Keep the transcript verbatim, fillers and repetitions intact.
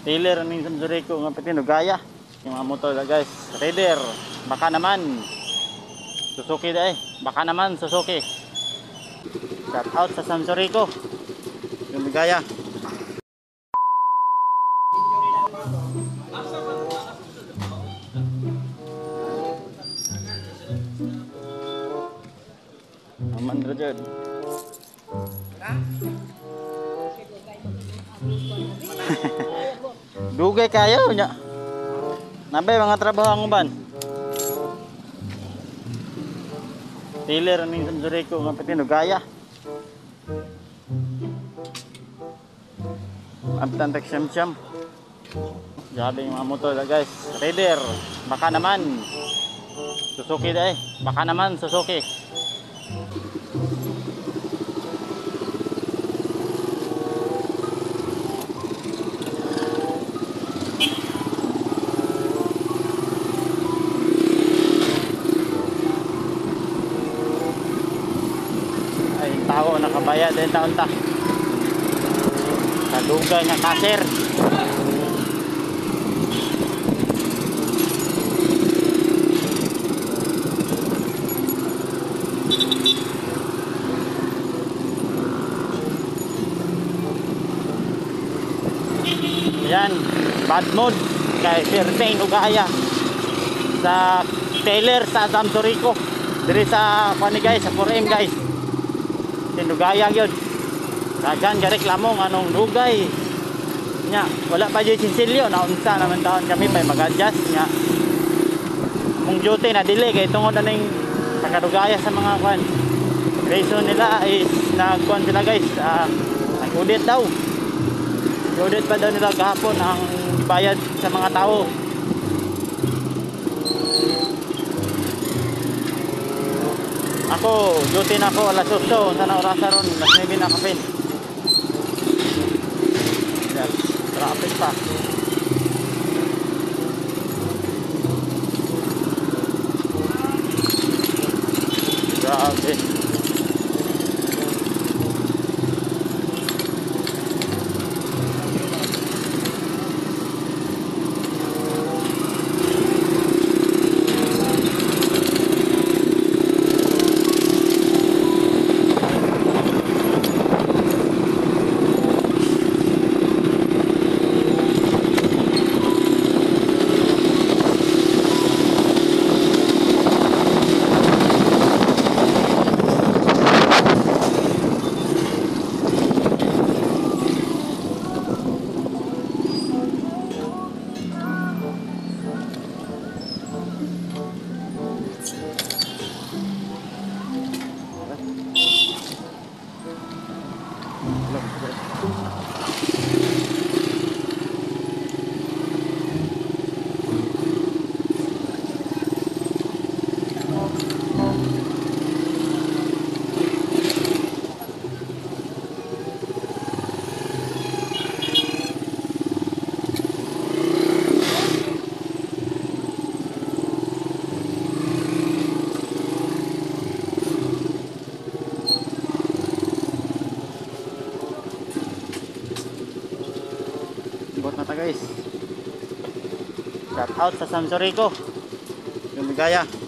Taylor ning Sanjureko nga patinugaya. Yung mga motor na guys. Raider, baka naman. Suzuki da eh. Baka naman Suzuki. Shout out sa Sanjureko. Yung gaya. Aman ra jud. Dugay kayo nya. Nabay mga trabaho ang uban. Taylor ning Sanjureko nga patinugaya. Abtan tek syam-syam. Grabe yung mga motor na guys. Raider, baka naman. Suzuki da eh. Baka naman Suzuki. Ay, tao nakabayad din taon ta. Kadugay nga kasir. Yan, bad mood kay Sir Tain Ugaya sa Taylor sa Sanjureko. Diri sa pani guys, sa four M guys. Tinugaya gyud. Dagan ka reklamo nganong dugay. Nya, wala pa jud sinsilyo na unsa naman taon kami pa mag-adjust nya. Mong duty na delay kay tungod na ning pagkadugaya sa mga kwan. Reason nila is nagkuan sila guys, uh, nag-audit daw. Audit pa daw nila kahapon ang bayad sa mga tao. Ako, duty na ako alas otso sana orasa ron, mas maybe na kapin. Yes, traffic pa. Grabe. Bot na ta guys. Shout out sa Sanjureko. Yung gaya.